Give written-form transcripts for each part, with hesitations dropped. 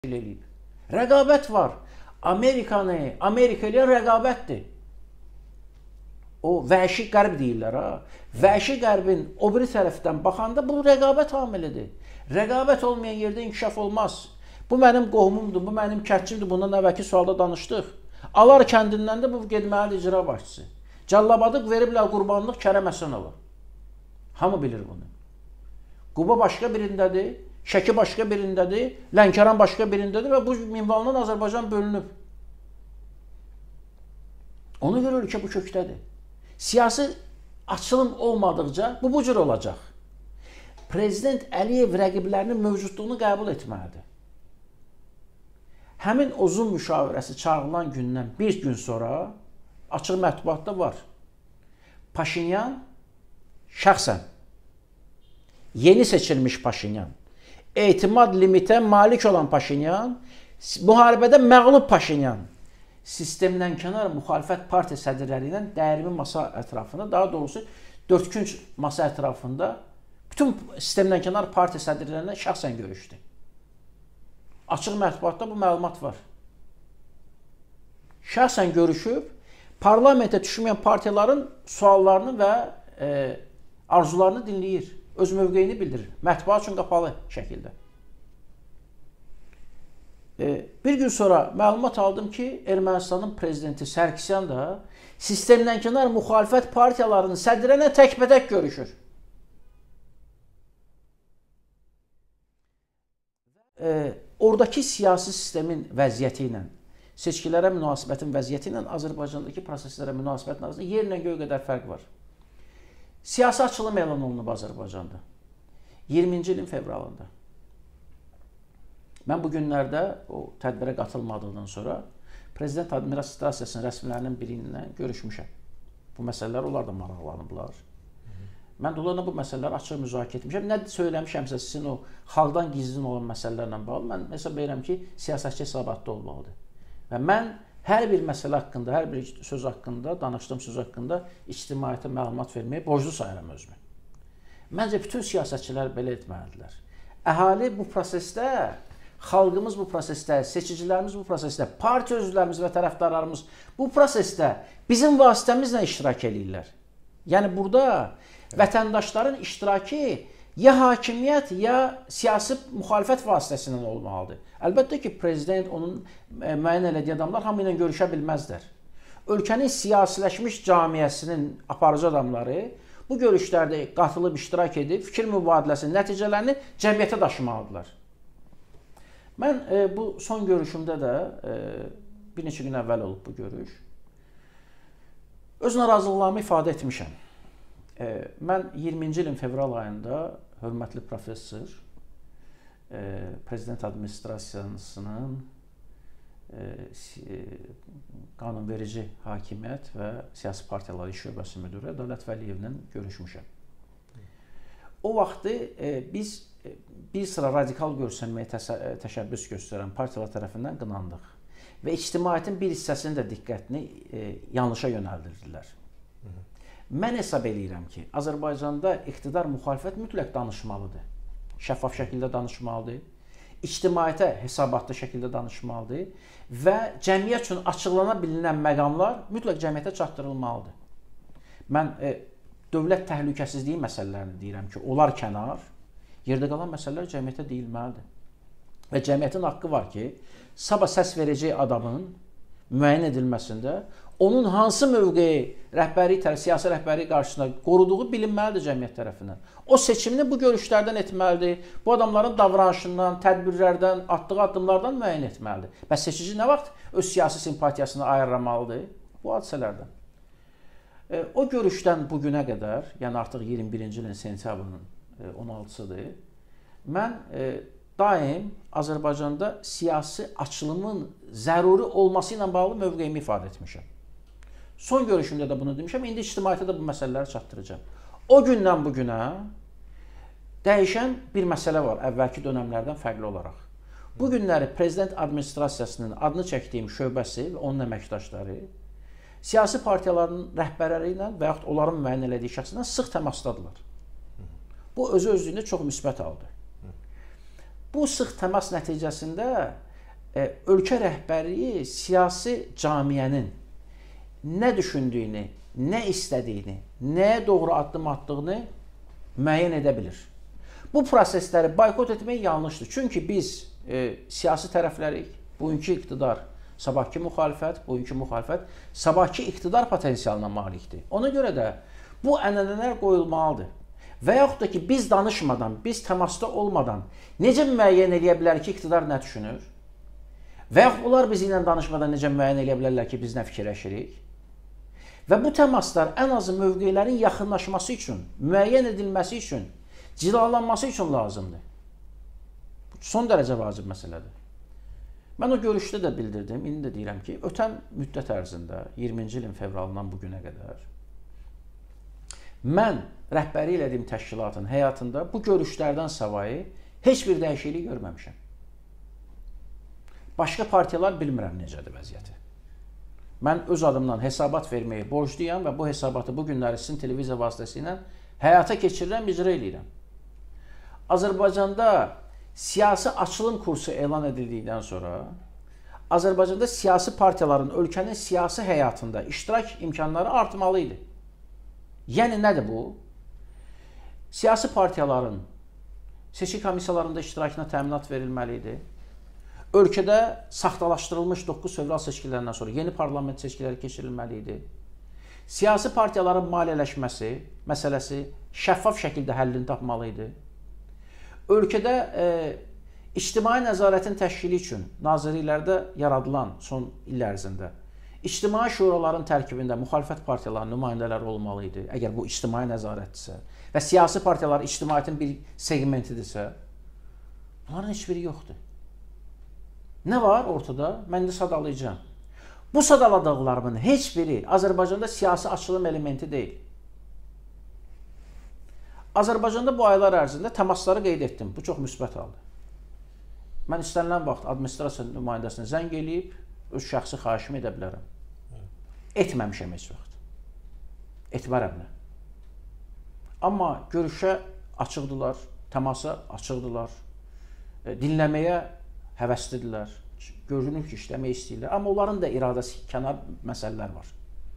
eləyib. Rəqabət var. Amerika ilə rəqabətdir. O vəhşi qərb deyirlər ha. Vəhşi qərbin o biri tərəfdən baxanda bu rəqabət amilidir. Rəqabət olmayan yerdə inkişaf olmaz. Bu mənim qohumumdur, bu mənim kətçimdir. Bundan əvvəlki sualda danışdıq. Alar kəndindən də bu getməlidir icra başçısı. Cəllabadıq veriblər qurbanlıq Kərəm Həsənova. Hamı bilir bunu. Quba başqa birindədir, Şəki başqa birindədir, Lənkəran başqa birindədir və bu minvalından Azərbaycan bölünüb. Ona görə ölkə bu kökdədir. Siyasi açılım olmadıqca bu cür olacaq. Prezident Əliyev rəqiblərinin mövcudluğunu qəbul etməlidir. Həmin uzun müşavirəsi çağırılan gündən bir gün sonra açıq mətbuatda var. Paşinyan şəxsən, yeni seçilmiş Paşinyan, etimad limitə malik olan Paşinyan, müharibədə məğlub Paşinyan, sistemdən kənar müxalifət partiya sədrləri ilə dəyirmi masa ətrafında, daha doğrusu dördkünc masa ətrafında bütün sistemdən kənar partiya sədrlərindən şəxsən görüşdü. Açıq mətbuatda bu məlumat var. Şəxsən görüşüb, parlamentə düşməyən partiyaların suallarını və arzularını dinləyir. Öz mövqeyini bildirir. Mətbuat üçün qapalı şəkildə. Bir gün sonra məlumat aldım ki, Ermənistanın prezidenti Sərkisyan da sistemdən kənar müxalifət partiyalarının sədrlərinə təkbətək görüşür. Oradakı siyasi sistemin vəziyyəti ilə, seçkilərə münasibətin vəziyyəti ilə Azərbaycandakı proseslərə münasibətin arasında yerlə göy qədər fərq var. Siyasi açılım elan olunub Azərbaycanda. 20-ci ilin fevralında. Mən bu günlərdə o tədbirə qatılmadığından sonra Prezident Administrasiyasının rəsmilərinin birindən görüşmüşəm. Bu məsələlər onlar da maraqlanıblar. Mən də onlarla bu məsələləri açıq müzakirə etmişəm. Nə söyləmişəmsə sizin o xalqdan gizlin olan məsələlərlə bağlı mən hesab edirəm ki, siyasətçi hesabatda olmalıdır. Və mən hər bir məsələ haqqında, hər bir söz haqqında, danışdığım söz haqqında ictimaiyyətə məlumat verməyi borclu sayıram özümü. Məncə bütün siyasətçilər belə etməlidirlər. Əhali bu prosesdə, xalqımız bu prosesdə, seçicilərimiz bu prosesdə, partiya üzvlərimiz və tərəfdarlarımız bu prosesdə bizim vasitəmizlə iştirak edirlər. Yəni burada vətəndaşların iştirakı ya hakimiyyət, ya siyasi müxalifət vasitəsindən olmalıdır. Əlbəttə ki, prezident, onun müəyyən elədiyi adamlar hamı ilə görüşə bilməzlər. Ölkənin siyasiləşmiş camiyyəsinin aparıcı adamları bu görüşlərdə qatılıb iştirak edib, fikir mübadiləsinin nəticələrini cəmiyyətə daşımalıdırlar. Mən bu son görüşümdə də, bir neçə gün əvvəl olub bu görüş, öz narazılığımı ifadə etmişəm. Mən 20-ci ilin fevral ayında hörmətli professor, Prezident Administrasiyasının qanunverici hakimiyyət və siyasi partiyalar iş şöbəsi müdürü Ədalət Vəliyevlə görüşmüşəm. O vaxtı biz bir sıra radikal görsənməyə təşəbbüs göstərən partiyalar tərəfindən qınandıq və ictimaiyyətin bir hissəsinin də diqqətini yanlışa yönəldirdilər. Mən hesab edirəm ki, Azərbaycanda iqtidar müxalifət mütləq danışmalıdır. Şəffaf şəkildə danışmalıdır. İctimaiyyətə hesabatlı şəkildə danışmalıdır və cəmiyyət üçün açıqlana bilinən məqamlar mütləq cəmiyyətə çatdırılmalıdır. Mən dövlət təhlükəsizliyi məsələlərini deyirəm ki, onlar kənar, yerdə qalan məsələlər cəmiyyətə deyilməlidir. Və cəmiyyətin haqqı var ki, sabah səs verəcək adamın müəyyən edilməsində onun hansı mövqeyi siyasi rəhbəri qarşısında qoruduğu bilinməlidir cəmiyyət tərəfindən. O seçimini bu görüşlərdən etməlidir, bu adamların davranışından, tədbirlərdən, atdığı addımlardan müəyyən etməlidir. Bəs seçici nə vaxt öz siyasi simpatiyasını ayırmalıdır? Bu hadisələrdən. O görüşdən bugünə qədər, yəni artıq 21-ci ilin sentyabrının 16-sıdır, mən daim Azərbaycanda siyasi açılımın zəruri olması ilə bağlı mövqeyimi ifadə etmişəm. Son görüşümdə də bunu demişəm, indi ictimaiyyətə də bu məsələləri çatdıracağım. O gündən bugünə dəyişən bir məsələ var, əvvəlki dönəmlərdən fərqli olaraq. Bu günləri Prezident Administrasiyasının adını çəkdiyim şöbəsi və onun əməkdaşları siyasi partiyaların rəhbərləri ilə və yaxud onların müəyyən elədiyi şəxslə sıx təmasdadırlar. Bu özü-özlüyündə çox müsbət aldı. Bu sıx təmas nəticəsində ölkə rəhbərliyi siyasi camiənin nə düşündüyünü, nə istədiyini, nəyə doğru addım attığını müəyyən edə bilir. Bu prosesləri boykot etmək yanlışdır. Çünki biz siyasi tərəflərik, bugünkü iqtidar, sabahki müxalifət, bugünkü müxalifət, sabahki iqtidar potensialına malikdir. Ona görə də bu ənənələr qoyulmalıdır. Və yaxud da ki, biz danışmadan, biz təmasda olmadan necə müəyyən edə bilər ki, iqtidar nə düşünür? Və yaxud onlar bizi ilə danışmadan necə müəyyən edə bilərlər ki, biz nə fikirləşirik? Və bu təmaslar ən azı mövqelərin yaxınlaşması üçün, müəyyən edilməsi üçün, cilalanması üçün lazımdır. Son dərəcə vacib məsələdir. Mən o görüşdə də bildirdim, indi də deyirəm ki, ötən müddət ərzində, 20-ci ilin fevralından bugünə qədər, mən rəhbəri elədiyim təşkilatın həyatında bu görüşlərdən savayı heç bir dəyişiklik görməmişəm. Başqa partiyalar bilmirəm necədir vəziyyəti. Mən öz adımdan hesabat verməyi borcluyam və bu hesabatı bu günləri sizin televiziya vasitəsilə həyata keçirirəm, icra edirəm. Azərbaycanda siyasi açılım kursu elan edildikdən sonra Azərbaycanda siyasi partiyaların ölkənin siyasi həyatında iştirak imkanları artmalıydı. Yəni nədir bu? Siyasi partiyaların seçki komissiyalarında iştirakına təminat verilməli idi. Ölkədə saxtalaşdırılmış 9 fevral seçkilərindən sonra yeni parlament seçkiləri keçirilməli idi. Siyasi partiyaların maliyyələşməsi məsələsi şəffaf şəkildə həllini tapmalı idi. Ölkədə ictimai nəzarətin təşkili üçün nazirliklərdə yaradılan son il ərzində ictimai şuraların tərkibində müxalifət partiyalarının nümayəndələri olmalı idi, əgər bu ictimai nəzarətdirsə və siyasi partiyalar ictimaiyyətin bir segmentidirsə, bunların heç biri yoxdur. Nə var ortada? Mən də sadalayacağım. Bu sadaladıqlarımın heç biri Azərbaycanda siyasi açılım elementi deyil. Azərbaycanda bu aylar ərzində təmasları qeyd etdim. Bu çox müsbət haldır. Mən istənilən vaxt administrasiya nümayəndəsinə zəng eləyib, öz şəxsi xahişimi edə bilərəm. Etməmişəm heç vaxt. Etmərəm nə. Amma görüşə açıqdılar, təmasa açıqdılar, dinləməyə həvəslidirlər, görünür ki, işləmək istəyirlər. Amma onların da iradəsi kənar məsələlər var.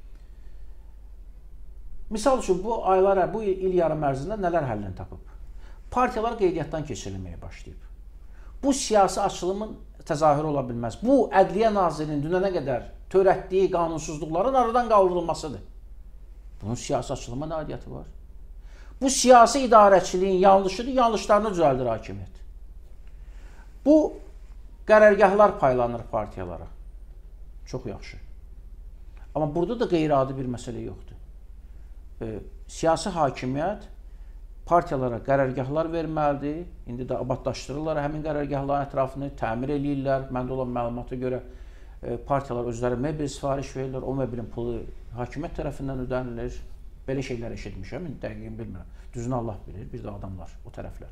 Misal üçün, bu aylar, bu il yarım ərzində nələr həllini tapıb? Partiyalar qeydiyyatdan keçirilməyə başlayıb. Bu siyasi açılımın təzahürü ola bilməz. Bu, Ədliyyə Nazirinin dünənə qədər törətdiyi qanunsuzluqların aradan qaldırılmasıdır. Bunun siyasi açılıma nə aidiyyəti var? Bu, siyasi idarəçiliyin yanlışıdır, yanlışlarını düzəldir hakimiyyət. Bu, qərargahlar paylanır partiyalara. Çox yaxşı. Amma burada da qeyri-adi bir məsələ yoxdur. Siyasi hakimiyyət partiyalara qərargahlar verməlidir. İndi də abadlaşdırırlar həmin qərargahların ətrafını, təmir eləyirlər. Məndə olan məlumata görə partiyalar özləri mebel sifariş verirlər. O mebelin pulu hakimiyyət tərəfindən ödənilir. Belə şeylər eşitmişəm, indi dəqiqini bilmirəm. Düzünü Allah bilir, bir də adamlar, o tərəflər.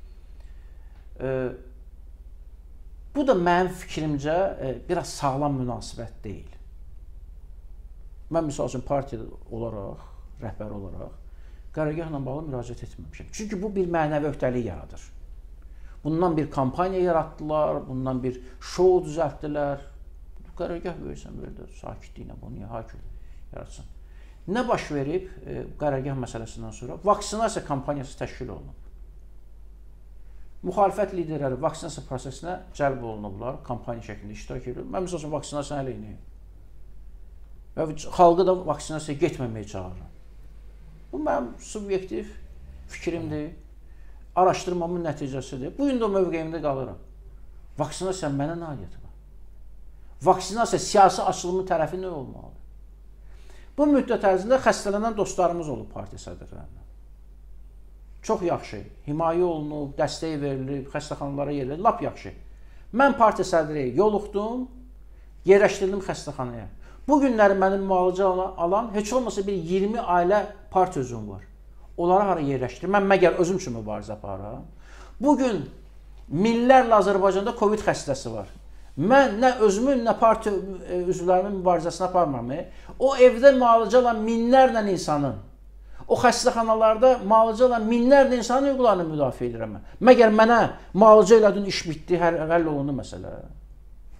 Bu da mənim fikrimcə biraz sağlam münasibət deyil. Mən misal üçün partiya olaraq, rəhbər olaraq qərargahla bağlı müraciət etməmişəm. Çünki bu bir mənəvi öhdəlik yaradır. Bundan bir kampaniya yaratdılar, bundan bir şou düzəltdilər. Qərargah verirsən, verir, sakitliklə bunu niyə hakim yaratsın? Nə baş verib qərargah məsələsindən sonra? Vaksinasiya kampaniyası təşkil olunub. Müxalifət liderləri vaksinasiya prosesinə cəlb olunublar, kampaniya şəklində iştirak edir. Mən misal üçün vaksinasiya əleyhinəyim. Və xalqı da vaksinasiyaya getməməyə çağırıram. Bu mənim subyektiv fikrimdir, araşdırmamın nəticəsidir. Bu gün də o mövqeyimdə qalıram. Vaksinasiya mənə nə aidiyyəti var? Vaksinasiya siyasi açılımın tərəfi nə olmalıdır? Bu müddət ərzində xəstələnən dostlarımız olub partiya sədrlərindən. Çox yaxşı, himayə olunub, dəstək verilib, xəstəxanalara yerilir, lap yaxşı. Mən partiya sədri yoluxdum, yerləşdirildim xəstəxanaya. Bu günləri mənim müalicə alan heç olmasa bir 20 ailə partiya üzvüm var. Onları hara yerləşdirir? Mən məgər özüm üçün mübarizə aparıram. Bugün minlərlə Azərbaycanda Covid xəstəsi var. Mən nə özümün, nə partiya üzvlərimin mübarizəsini aparmam. O evdə müalicə alan minlərlə insanın, o xəstəxanalarda müalicə alan minlərlə insanın hüquqlarını müdafiə edirəm. Məgər mənə müalicə elədin, iş bitdi, həll olundu məsələ.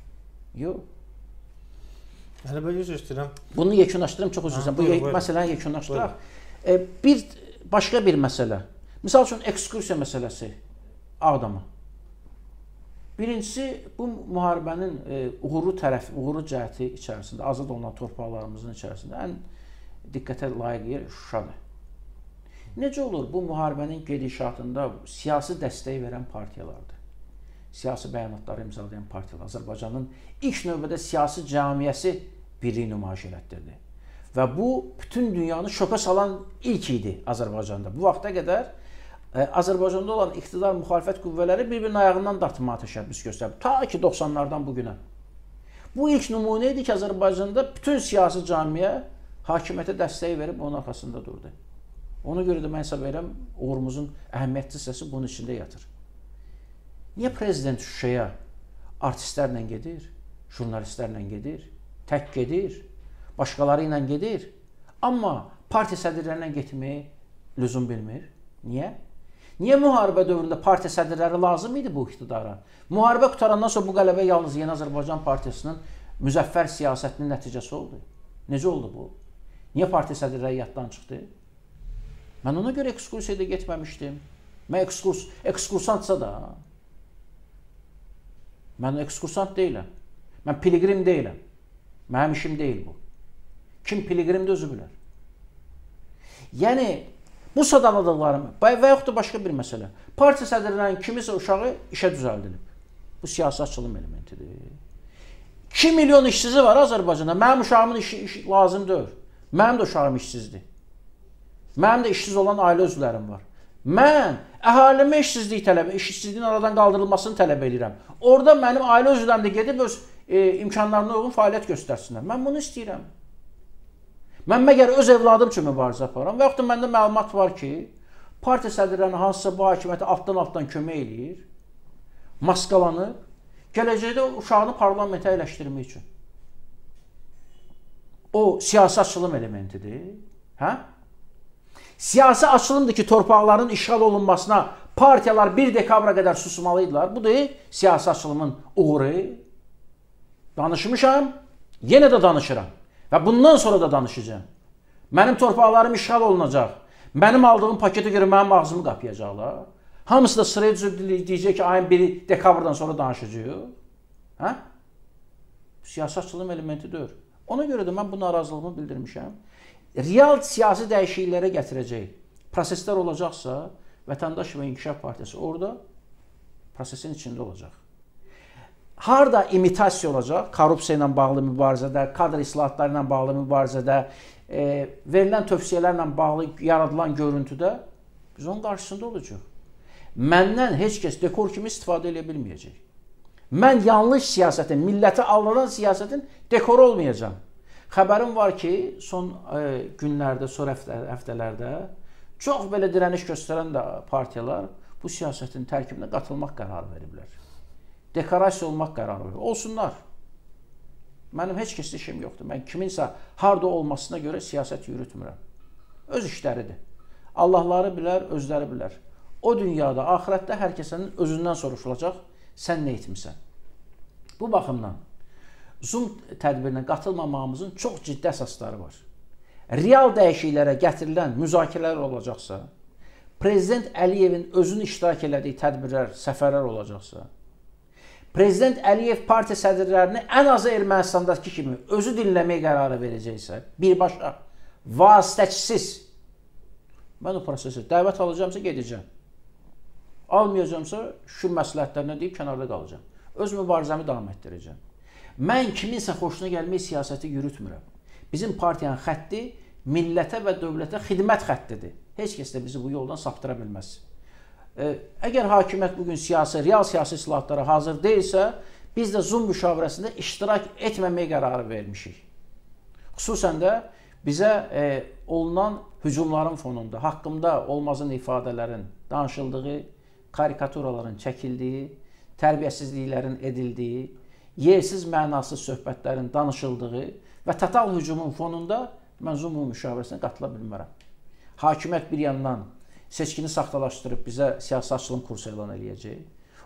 Yox. Hələ belə göstərirəm. Bunu yekunlaşdırım, çox üzr istəyirəm. Bu məsələni yekunlaşdıraq. Bir başqa bir məsələ. Misal üçün ekskursiya məsələsi Ağdama. Birincisi, bu müharibənin uğurlu cəhəti içərisində, azad olunan torpaqlarımızın içərisində ən diqqətə layiq yer Şuşadır. Necə olur bu müharibənin gedişatında siyasi dəstək verən partiyalardır? Siyasi bəyanatları imzalayan partiyalar. Azərbaycanın ilk növbədə siyasi cəmiyyəsi birliyi nümayiş elətdirdi. Və bu, bütün dünyanı şoka salan ilk idi Azərbaycanda. Bu vaxta qədər Azərbaycanda olan iqtidar müxalifət qüvvələri bir-birinin ayağından dartmağa təşəbbüs göstərib. Ta ki 90-lardan bugünə. Bu ilk nümunə idi ki, Azərbaycanda bütün siyasi camiyə hakimiyyətə dəstək verib onun arxasında durdu. Ona görə də mən hesab edirəm, uğurumuzun əhəmiyyətli hissəsi bunun içində yatır. Niyə prezident Şuşaya artistlərlə gedir, jurnalistlərlə gedir, tək gedir, başqaları ilə gedir, amma partiya sədrlərlə getməyi lüzum bilmir? Niyə? Niyə müharibə dövründə partiya sədrləri lazım idi bu iqtidara? Müharibə qutarandan sonra bu qələbə yalnız Yeni Azərbaycan Partiyasının müzəffər siyasətinin nəticəsi oldu. Necə oldu bu? Niyə partiya sədrləri yaddan çıxdı? Mən ona görə ekskursiyada getməmişdim. Mən ekskursantsa da. Mən ekskursant deyiləm. Mən piligrim deyiləm. Mənim işim deyil bu. Kim piligrimdir özü bilər. Yəni, bu sadaladıqlarım və yaxud da başqa bir məsələ. Partiya sədrlərinin kimisə uşağı işə düzəldilib. Bu siyasi açılım elementidir. 2 milyon işsizi var Azərbaycanda. Mənim uşağımın işi lazım deyil. Mənim də uşağım işsizdir. Mənim də işsiz olan ailə üzvlərim var. Mən əhalimə işsizliyin aradan qaldırılmasını tələb edirəm. Orada mənim ailə üzvlərim də gedib öz imkanlarına uyğun fəaliyyət göstərsinlər. Mən bunu istəyirəm. Mən məgər öz evladım üçün mübarizə aparıram və yaxud da məndə məlumat var ki, partiya sədrlərinin hansısa bu hakimiyyətə altdan kömək eləyir, maskalanıb, gələcəkdə uşağını parlamentə əyləşdirmək üçün. O, siyasi açılım elementidir. Hə? Siyasi açılımdır ki, torpaqların işğal olunmasına partiyalar 1 dekabra qədər susmalıydılar. Bu da siyasi açılımın uğuru. Danışmışam, yenə də danışıram. Və bundan sonra da danışacağım. Mənim torpaqlarım işğal olunacaq. Mənim aldığım paketə görə mənim ağzımı qapayacaqlar. Hamısı da sıraya düzüb deyəcək ki, ayın 1 dekabrdan sonra danışacağıq. Hə? Siyasi açılım elementidir. Ona görə də mən bu narazılığımı bildirmişəm. Real siyasi dəyişikliklərə gətirəcək proseslər olacaqsa, Vətəndaş və İnkişaf Partiyası orada prosesin içində olacaq. Harada imitasiya olacaq, korrupsiya ilə bağlı mübarizədə, kadr islahatları ilə bağlı mübarizədə, verilən tövsiyələrlə bağlı yaradılan görüntüdə biz onun qarşısında olacaq. Məndən heç kəs dekor kimi istifadə edə bilməyəcək. Mən yanlış siyasətin, milləti aldadan siyasətin dekoru olmayacağam. Xəbərim var ki, son günlərdə, son həftələrdə çox belə dirəniş göstərən də partiyalar bu siyasətin tərkibinə qatılmaq qərarı veriblər. Dekorasiya olmaq qərarı veriblər. Olsunlar. Mənim heç kəsdə işim yoxdur. Mən kiminsə harada olmasına görə siyasət yürütmürəm. Öz işləridir. Allahları bilər, özləri bilər. O dünyada, axirətdə hər kəsənin özündən soruşulacaq, sən nə etmisən? Bu baxımdan Zoom tədbirinə qatılmamağımızın çox ciddi əsasları var. Real dəyişikliklərə gətirilən müzakirələr olacaqsa, Prezident Əliyevin özünün iştirak elədiyi tədbirlər, səfərlər olacaqsa, Prezident Əliyev partiya sədrlərini ən azı Ermənistandakı kimi özü dinləmək qərarı verəcəksə, birbaşa, vasitəçisiz, mən o prosesi dəvət alacağımsa gedəcəm. Almayacağımsa şükür məsləhətlərinə deyib kənarda qalacağım. Öz mübarizəmi davam etdirəcəm. Mən kiminsə xoşuna gəlmək siyasəti yürütmürəm. Bizim partiyanın xətti millətə və dövlətə xidmət xəttidir. Heç kəs də bizi bu yoldan saptıra bilməz. Əgər hakimiyyət bugün real siyasi islahatlara hazır deyilsə, biz də Zoom müşavirəsində iştirak etməmək qərarı vermişik. Xüsusən də bizə olunan hücumların fonunda, haqqımda olmazın ifadələrin danışıldığı, karikaturaların çəkildiyi, tərbiyəsizliklərin edildiyi, yersiz mənasız söhbətlərin danışıldığı və total hücumun fonunda mən Zoom müşavirəsinə qatıla bilmərəm. Hakimiyyət bir yandan seçkini saxtalaşdırıb bizə siyasi açılım kursu elan eləyəcək.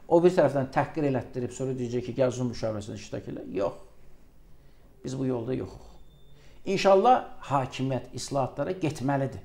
o bir tərəfdən təhqir elətdirib, sonra deyəcək ki, gəl Zoom müşavirəsində iştirak elə. Yox. Biz bu yolda yoxuq. İnşallah hakimiyyət islahatlara getməlidir.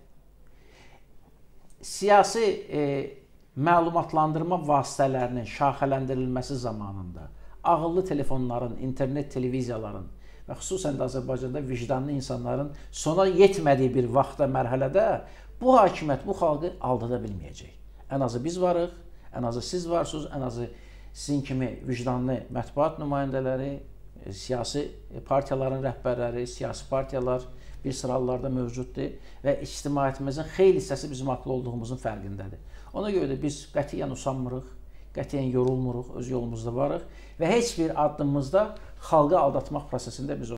Siyasi məlumatlandırma vasitələrinin şaxələndirilməsi zamanında ağıllı telefonların, internet televiziyaların və xüsusən də Azərbaycanda vicdanlı insanların sona yetmədiyi bir vaxtda, mərhələdə bu hakimiyyət bu xalqı aldada bilməyəcək. Ən azı biz varıq, ən azı siz varsınız, ən azı sizin kimi vicdanlı mətbuat nümayəndələri, siyasi partiyaların rəhbərləri, siyasi partiyalar bir sıra hallarda mövcuddur və ictimaiyyətimizin xeyli hissəsi bizim haqlı olduğumuzun fərqindədir. Ona görə də biz qətiyyən usanmırıq, qətiyyən yorulmuruq, öz yolumuzda varıq və heç bir addımımızda xalqı aldatmaq prosesində biz